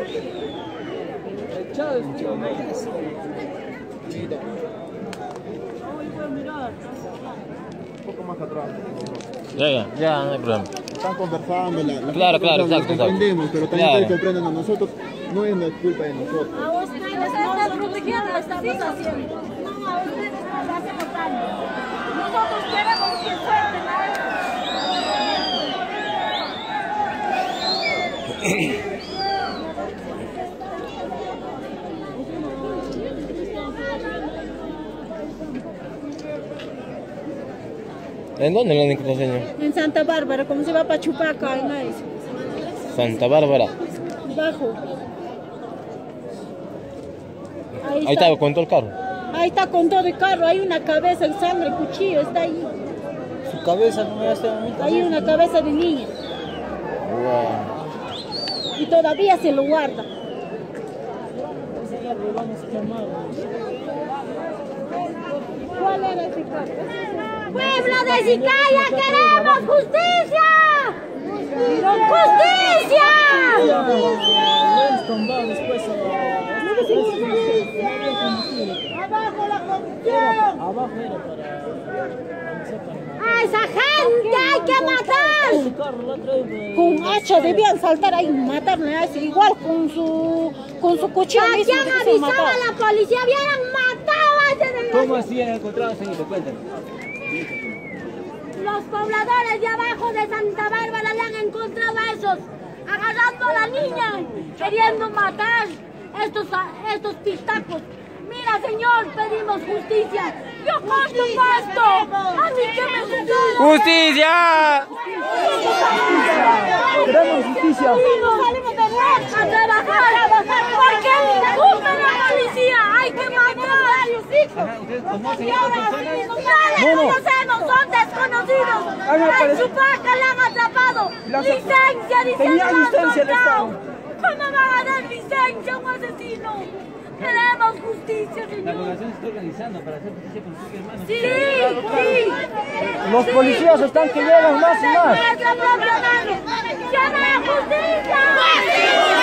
Un poco más atrás. Ya, no hay problema. Están conversando, Claro, exacto. Entendemos, pero también ustedes comprenden a nosotros, no es la culpa de nosotros. A ustedes no están protegiendo, lo estamos haciendo. No, a ustedes no les hacemos daño. Nosotros queremos que suelten a ¿En dónde lo han encontrado, señor? En Santa Bárbara, como se va para Chupaca, en ahí. Santa Bárbara. Bajo. Ahí estaba con todo el carro. Ahí está con todo el carro, hay una cabeza, el sangre, el cuchillo, está ahí. Su cabeza no me hace bonita. Hay una cabeza de niña. Wow. Y todavía se lo guarda. ¿Cuál era ese carro? ¡Pueblo de Sicaya, queremos justicia! ¡Justicia! ¡Abajo la corrupción! Abajo era para... ¡A esa gente hay que matar! Con hacha debían saltar ahí y matarle a ese, igual con su cuchillo. ¿A quién avisaba a la policía? ¡Habían matado a ese de... ¿Cómo así han encontrado, señor? Cuéntanos. Los pobladores de abajo de Santa Bárbara le han encontrado a esos, agarrando a la niña, queriendo matar estos pistacos. Mira, señor, pedimos justicia. Yo corto pasto. A mí que me sucede. ¡Justicia! Queremos justicia. Salimos de noche a trabajar. ¿Por qué incumben a la policía? Hay que matar. ¿Ustedes conocen a estas personas? No le conocemos, son desconocidos. A Chupaca la han atrapado. Licencia, dice. Tenía licencia el Estado. ¿Cómo van a dar licencia a un asesino? Queremos justicia, La señor. población se está organizando para hacer justicia con sus hermanos. Sí. Los policías están que llegan más y más. ¡Llama a la justicia!